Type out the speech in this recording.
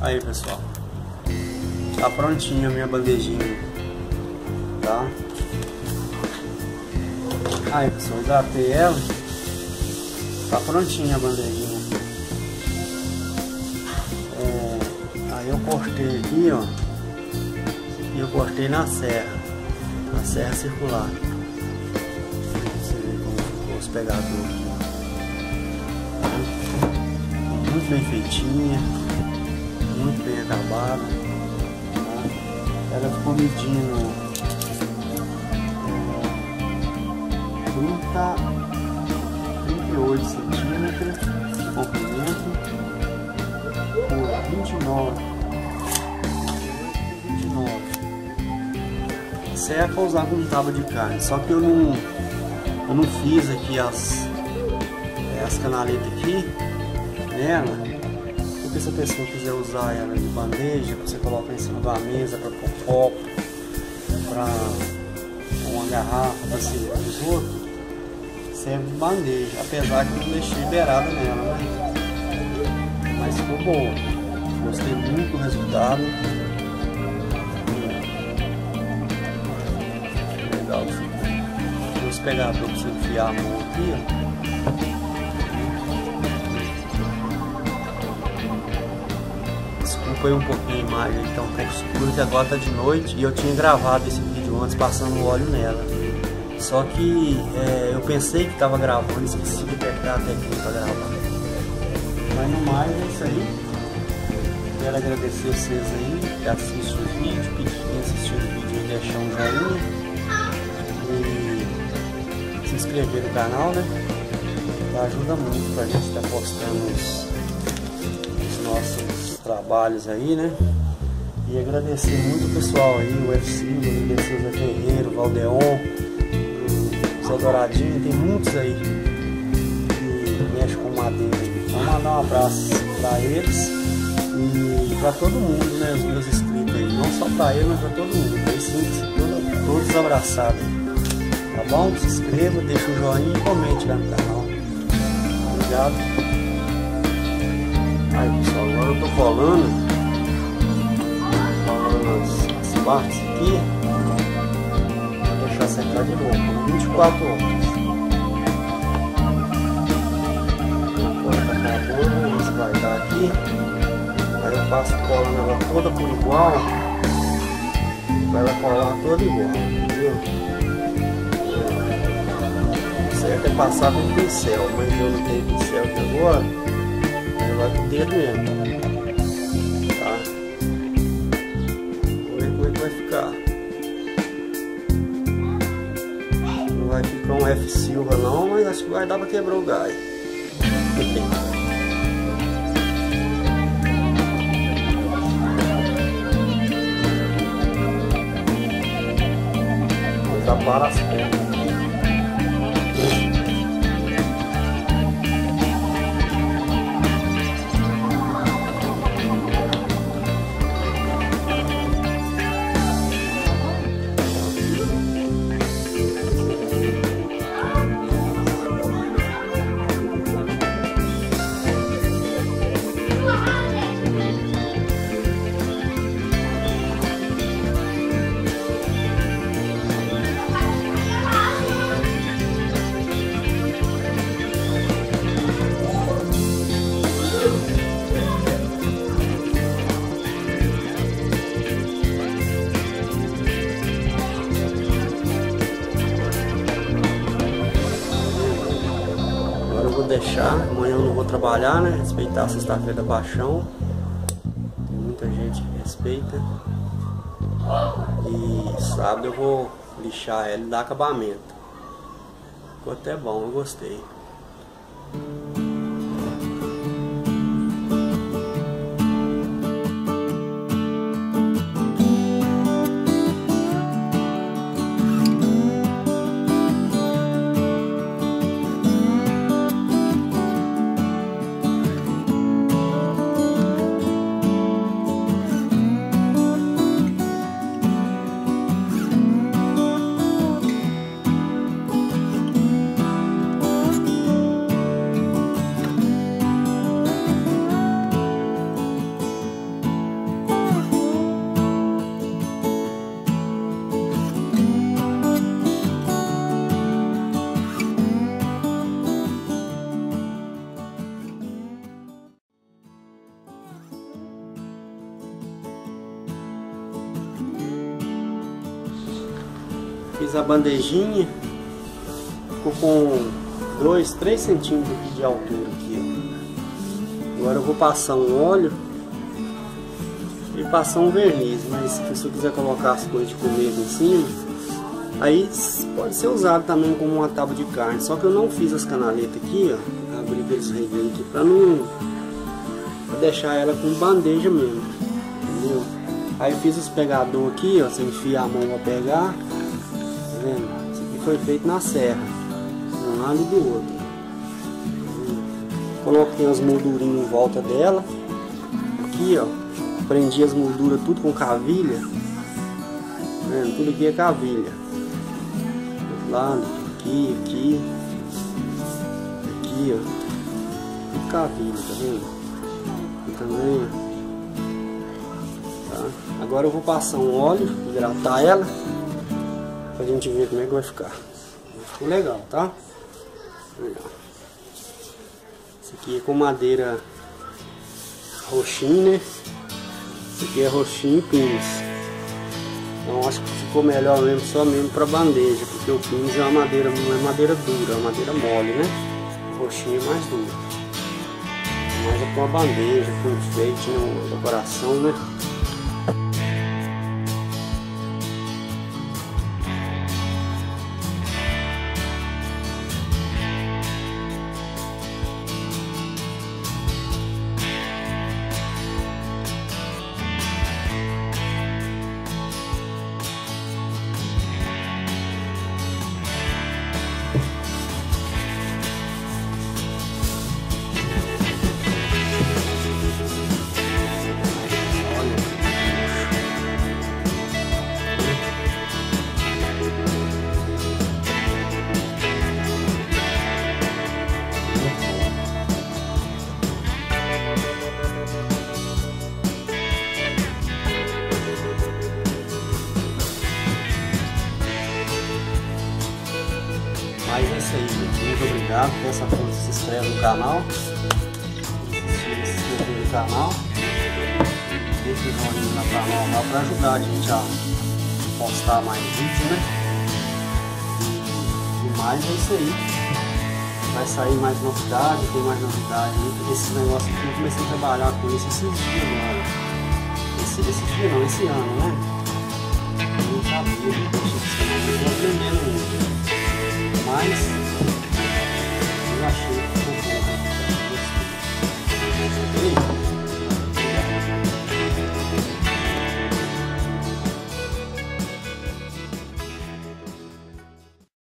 Aí pessoal, tá prontinha a minha bandejinha, tá? Aí pessoal, hidratei ela, tá prontinha a bandejinha. Aí eu cortei aqui, ó, e eu cortei na serra circular. Você vê como ficou os pegadores aqui, ó. Muito bem feitinha, muito bem acabada, tá? Ela ficou medindo 38 centímetros de comprimento por 29. Isso é pra usar como tábua de carne, só que eu não fiz aqui as canaletas aqui nela, porque se a pessoa quiser usar ela de bandeja, você coloca em cima da mesa para pôr copo, para uma garrafa, para servir os outros, serve de bandeja, apesar que eu não deixei liberada nela, né? Mas ficou boa, gostei muito do resultado. Legal, tem os pegadores para você enfiar a mão aqui, ó. Foi um pouquinho a imagem, então um pouco escuro, que agora tá de noite e eu tinha gravado esse vídeo antes passando óleo nela. Só que eu pensei que estava gravando, esqueci de apertar até aqui para gravar. Mas no mais é isso aí. Quero agradecer vocês aí que assistem os vídeos, pedir quem assistiu o vídeo e deixar um joinha e se inscrever no canal, né? Ajuda muito pra gente estar postando os nossos trabalhos aí, né? E agradecer muito o pessoal aí, o UFC, o Zé Ferreira, o Valdeon, o Zé Douradinho, tem muitos aí que mexem com madeira. Vou mandar um abraço pra eles e pra todo mundo, né? Os meus inscritos aí, não só pra eles, mas pra todo mundo. Aí sim, todos abraçados. Tá bom? Se inscreva, deixa um joinha e comente lá no canal. Obrigado. Aí pessoal, agora eu tô colando as partes aqui, vou deixar secar de novo, por 24 horas. Agora tá acabando, isso vai dar aqui. Aí eu passo colando ela toda por igual, pra ela colar toda igual, entendeu? O certo é passar com o pincel, mas eu não tenho pincel aqui agora. Vai com o dedo mesmo, tá? Vamos ver como é que vai ficar. Não vai ficar um F Silva não, mas acho que vai dar pra quebrar o gás. Vou dar para as pernas. Deixar, amanhã eu não vou trabalhar, né? Respeitar a sexta-feira da paixão. Tem muita gente que respeita. E sábado eu vou lixar ela e dar acabamento. Ficou até bom, eu gostei. Fiz a bandejinha. Ficou com 2, 3 centímetros aqui de altura aqui, ó. Agora eu vou passar um óleo e passar um verniz, mas se a pessoa quiser colocar as coisas de comer em cima, aí pode ser usado também como uma tábua de carne. Só que eu não fiz as canaletas aqui, ó. Abri aqueles reguinhos aqui pra não deixar ela com bandeja mesmo, entendeu? Aí eu fiz os pegadores aqui, ó. Você enfia a mão pra pegar, tá vendo? Isso aqui foi feito na serra, de um lado e do outro. Coloquei as moldurinhas em volta dela. Aqui, ó. Prendi as molduras tudo com cavilha. Tá vendo? Tudo aqui é cavilha. Do lado, aqui, aqui. Aqui, ó. Tudo cavilha, tá vendo? Aqui também, ó. Tá? Agora eu vou passar um óleo, hidratar ela, pra gente ver como é que vai ficar. Ficou legal, tá? Legal. Esse aqui é com madeira roxinha, né? Esse aqui é roxinho e pinos. Então acho que ficou melhor mesmo, só mesmo para bandeja, porque o pinos é uma madeira, não é madeira dura, é uma madeira mole, né? O roxinho é mais duro. Mas é com a bandeja, com enfeite, uma decoração, né? Mas é isso aí, gente. Muito obrigado por essa força. Se inscreve no canal. Se inscreve no canal. Deixa o joinha no canal lá para ajudar a gente a postar mais vídeos, né? E mais é isso aí. Vai sair mais novidade, tem mais novidade aí. Esse negócio aqui eu comecei a trabalhar com isso esses dias agora. Esse dia não, esse ano, né? Eu não sabia.